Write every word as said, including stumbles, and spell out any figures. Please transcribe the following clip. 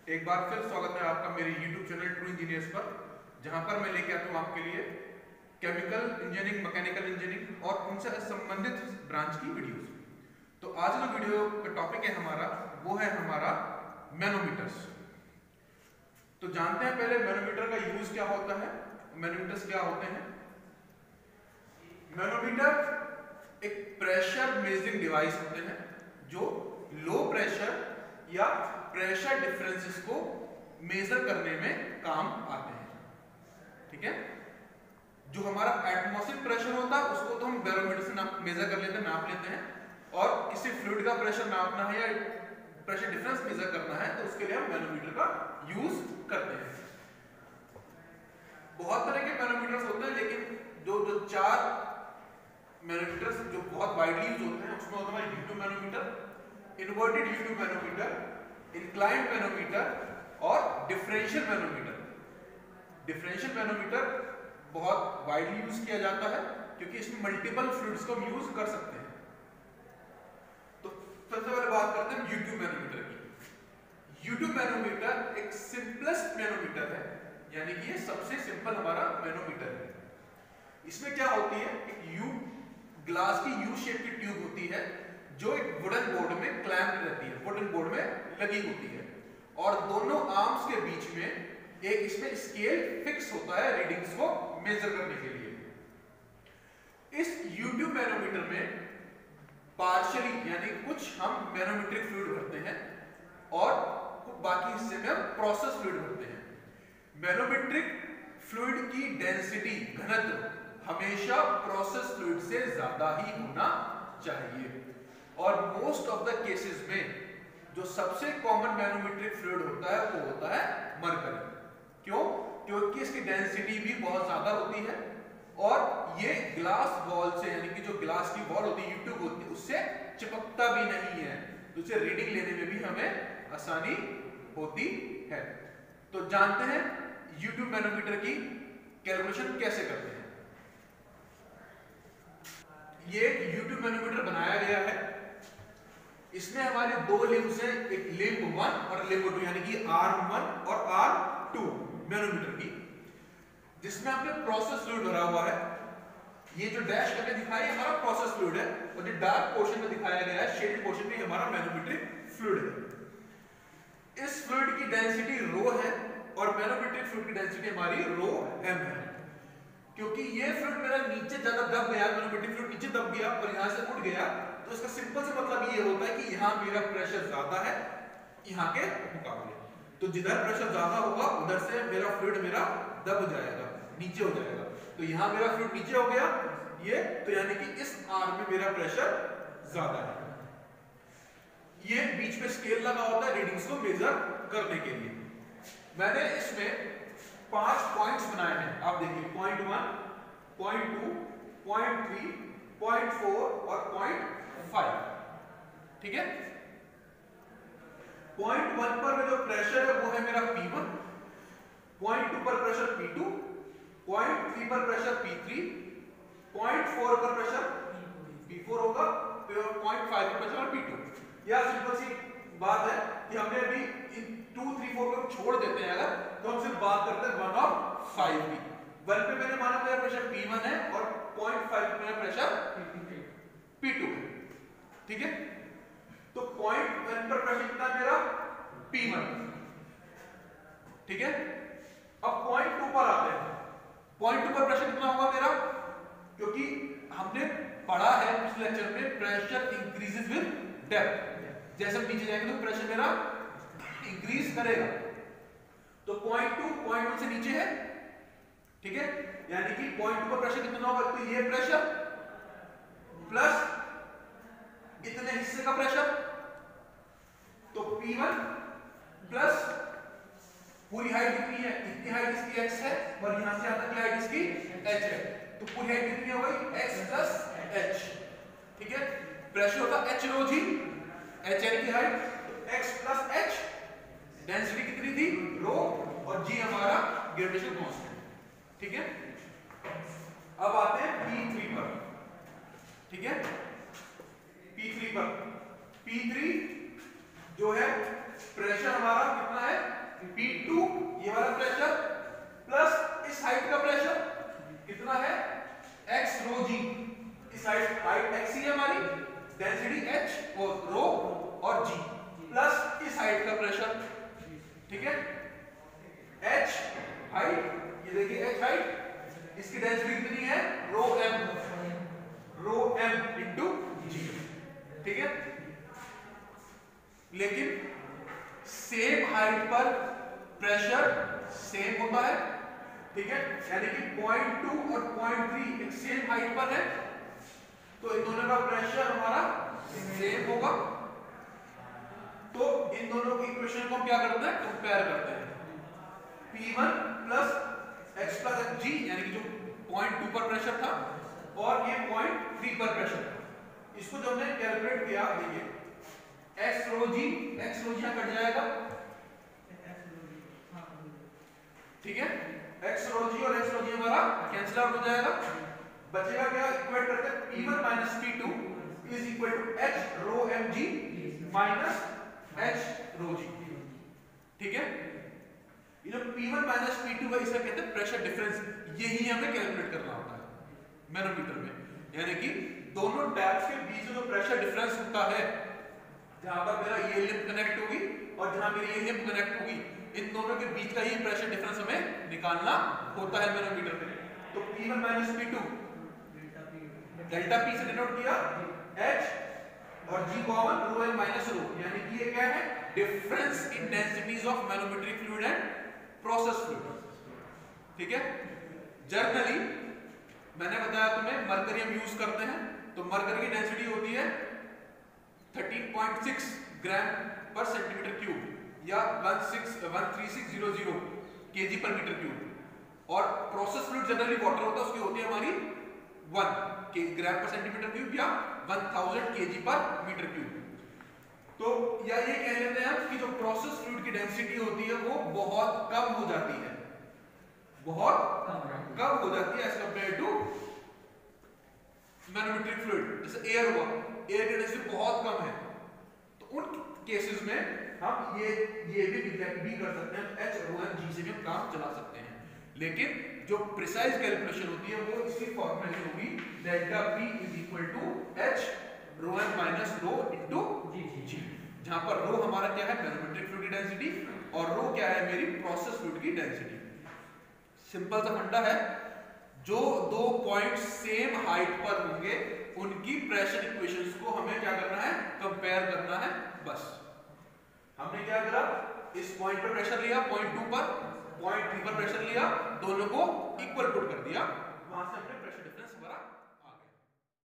एक बार फिर स्वागत है आपका मेरे YouTube चैनल ट्रू इंजीनियर्स पर, जहां पर मैं लेके आता हूं आपके लिए केमिकल इंजीनियरिंग, मैकेनिकल इंजीनियरिंग और उनसे संबंधित ब्रांच की वीडियोस। तो आज जो वीडियो का टॉपिक है हमारा वो है हमारा मैनोमीटर्स। तो जानते हैं पहले मैनोमीटर का यूज क्या होता है, मैनोमीटर्स क्या होते हैं। मैनोमीटर एक प्रेशर मेजरिंग डिवाइस होते हैं जो लो प्रेशर या प्रेशर डिफरेंसेस को मेजर करने में काम आते हैं। ठीक है, जो हमारा एटमॉस्फेरिक प्रेशर होता है उसको तो हम बैरोमीटर से नाप मेजर कर लेते हैं, नाप लेते हैं, और किसी फ्लूइड का प्रेशर नापना है या प्रेशर डिफरेंस मेजर करना है तो उसके लिए हम मैनोमीटर का यूज करते हैं। बहुत तरह के मैनोमीटर्स होते हैं, लेकिन जो जो चार मैनोमीटर्स जो बहुत वाइडली यूज होते हैं उसमें होता है U tube manometer, inverted U tube manometer, inclined manometer और डिफरेंशियल मैनोमीटर। डिफरेंशियल मैनोमीटर बहुत वाइडली यूज किया जाता है क्योंकि इसमें मल्टीपल फ्लूइड्स को हम यूज कर सकते हैं। तो सबसे पहले बात करते हैं यू ट्यूब मैनोमीटर की। यू ट्यूब मैनोमीटर एक सिंपलेस्ट मैनोमीटर है, यानी कि ये सबसे सिंपल हमारा मैनोमीटर है। इसमें क्या होती है, एक यू ग्लास की यू शेप की ट्यूब होती है जो एक वुडन बोर्ड में क्लैंप रहती है, वुडन बोर्ड में लगी होती है, और दोनों आर्म्स के बीच में एक इसमें स्केल फिक्स होता है रीडिंग्स को मेजर करने के लिए। इस यू ट्यूब मैनोमीटर में पार्शियली यानी कुछ हम मैनोमेट्रिक फ्लूइड भरते हैं और बाकी हिस्से में हम प्रोसेस फ्लूइड भरते हैं। मैनोमेट्रिक फ्लूइड की डेंसिटी, घनत्व हमेशा प्रोसेस फ्लूइड से ज्यादा ही होना चाहिए, और मोस्ट ऑफ द केसेस में जो सबसे कॉमन मैनोमेट्रिक फ्लूइड होता है वो होता है मरकरी। क्यों? क्योंकि इसकी डेंसिटी भी बहुत ज्यादा होती है और ये ग्लास वॉल से, यानी कि जो ग्लास की वॉल होती है, यू ट्यूब होती है, उससे चिपकता भी नहीं है, तो उसे रीडिंग लेने में भी हमें आसानी होती है। तो जानते हैं यू ट्यूब मैनोमीटर की कैलकुलेशन कैसे करते हैं। ये एक यू ट्यूब मैनोमीटर बनाया गया है, इसमें हमारे दो लिम्ब्स हैं, एक लिम्ब वन और लिम्ब टू, यानी कि आर्म वन और आर्म टू मैनोमीटर की, जिसमें हमने प्रोसेस फ्लूइड भरा हुआ है। ये जो डैश करके दिखाया है हमारा प्रोसेस फ्लूइड है, और जो डार्क पोर्शन में दिखाया गया है शेडेड पोर्शन में हमारा मैनोमेट्रिक फ्लूइड है। इस फ्लूइड की डेंसिटी रो है और मैनोमेट्रिक फ्लूइड की डेंसिटी हमारी रो एम है। क्योंकि ये फ्लूइड मेरा नीचे ज्यादा दब गया, मैनोमेट्रिक फ्लूइड नीचे दब गया और यहां से उठ गया, तो इसका सिंपल से मतलब ये होता है कि यहां मेरा प्रेशर ज्यादा है यहां के मुकाबले, तो जिधर प्रेशर ज्यादा होगा उधर से मेरा फ्लूइड मेरा दब जाएगा, नीचे हो जाएगा। तो यहां मेरा फ्लूइड नीचे हो गया ये, तो यानी कि इस आर्म में मेरा प्रेशर ज्यादा है। ये बीच में स्केल लगा होता है रीडिंग्स को मेजर करने के लिए। मैंने इसमें पांच पॉइंट्स बनाए हैं, आप देखिए point one, point two, point three, point four और पॉइंट फाइव। ठीक है, पॉइंट वन पर जो प्रेशर है वो है मेरा पी वन, पॉइंट टू पर pressure P two, point three पर pressure P three, point four पर प्रेशर पी फोर होगा, पॉइंट फाइव पर प्रेशर पी टू। यह सिंपल सी बात है कि हमने अभी इन टू थ्री फोर को छोड़ देते हैं अगर, तो हम सिर्फ बात करते हैं वन और फाइव की। वन पे मैंने माना मेरा प्रेशर पी वन है और पॉइंट फाइव पे मेरा प्रेशर पी टू है। ठीक है, तो पॉइंट वन पर प्रेशर कितना मेरा पी वन। ठीक है, अब पॉइंट टू पर आते हैं। पॉइंट टू पर प्रेशर कितना होगा मेरा, क्योंकि हमने पढ़ा है पिछले लेक्चर में प्रेशर इंक्रीजेस विद डेप्थ, जैसे हम नीचे जाएंगे तो प्रेशर मेरा इंक्रीज करेगा। तो पॉइंट टू पॉइंट वन से नीचे है, ठीक है, यानी कि पॉइंट टू पर प्रेशर कितना होगा, तो ये प्रेशर प्लस इतने हिस्से का प्रेशर, तो पी वन प्लस पूरी हाइट कितनी है, इतनी हाइट इसकी x है और यहां से यहां तक की हाइट इसकी h है, तो पूरी हाइट कितनी हो गई x प्लस h। ठीक है, प्रेशर होता h रो जी, h यानी की हाइट, तो x प्लस h, डेंसिटी कितनी थी रो, और g हमारा ग्रेविटेशन कांस्टेंट। ठीक है, अब आते हैं पी थ्री पर। ठीक है, पी थ्री पर, पी थ्री जो है प्रेशर हमारा कितना है P टू, ये वाला प्रेशर प्लस इस हाइट का प्रेशर कितना है x रो g, इस हाइट हाइट x ही है हमारी, डेंसिटी h और रो और g प्लस इस हाइट का प्रेशर, ठीक है, h हाइट, ये देखिए h हाइट, इसकी डेंसिटी कितनी है rho m, rho m into g, ठीक है। लेकिन सेम हाइट पर प्रेशर सेम होता है, ठीक है, यानी कि पॉइंट टू और पॉइंट थ्री एक सेम हाइट पर है, तो इन दोनों का प्रेशर हमारा सेम होगा। तो इन दोनों की इक्वेशन को हम क्या करते हैं, कंपेयर करते हैं। P one plus x plus g, यानी कि जो पॉइंट टू पर प्रेशर था और ये पॉइंट थ्री पर प्रेशर था, इसको जब हमने कैलकुलेट किया, देखिए x rho g, x rho g यहां कट जाएगा, ठीक है, x रो g और x रो g हमारा कैंसिल आउट हो जाएगा, बचेगा क्या, इक्वेट करते हैं P one minus P two is equal to h rho mg minus h rho g, ठीक है। ये जो P one minus P two है इसे कहते हैं प्रेशर डिफरेंस, यही हमें कैलकुलेट करना होता है मैनोमीटर में, यानी कि दोनों टैप्स के बीच में जो प्रेशर डिफरेंस होता है, जहां पर मेरा ये लिंप कनेक्ट होगी और जहां मेरी ये लिंप कनेक्ट होगी, इन दोनों के बीच का ही प्रेशर डिफरेंस हमें निकालना होता है मैनोमीटर में। तो P one minus P two delta P से डिनोट किया H और G common rho M minus rho, यानी कि ये क्या है, difference in densities of manometric fluid and process fluid, ठीक है। जनरली मैंने बताया तुम्हें मरकरी हम यूज करते हैं, तो मरकरी की डेंसिटी होती है थर्टीन पॉइंट सिक्स ग्राम पर सेंटीमीटर क्यूब या one three six zero zero KG पर मीटर क्यूब, और प्रोसेस फ्लूइड जनरली वाटर होता है, उसकी होती है हमारी वन ग्राम पर सेंटीमीटर क्यूब या वन थाउजेंड केजी पर मीटर क्यूब। तो या ये कह लेते हैं कि जो प्रोसेस फ्लूइड की डेंसिटी होती है वो बहुत कम हो जाती है, बहुत कम हो जाती है as compare to manometric fluid. जैसे एयर हुआ, एयर की डेंसिटी बहुत कम है, तो उन केसेस में हम ये ये भी रिजेक्ट भी कर सकते हैं, H रो एम G से भी हम काम चला सकते हैं। लेकिन जो प्रिसाइज कैलकुलेशन होती है वो इसी फॉर्मूले से होगी, delta P is equal to H rho M minus rho into G, जहां पर रो हमारा क्या है मैनोमेट्रिक फ्लूइड की डेंसिटी और रो क्या है मेरी प्रोसेस फ्लूइड की डेंसिटी। सिंपल सा फंडा है, जो दो पॉइंट सेम हाइट पर होंगे उनकी प्रेशर इक्वेशंस को हमें क्या करना है, कंपेयर करना है, बस। हमने क्या करा, इस पॉइंट पर प्रेशर लिया, पॉइंट टू पर, पॉइंट थ्री पर प्रेशर लिया, दोनों को इक्वल पुट कर दिया,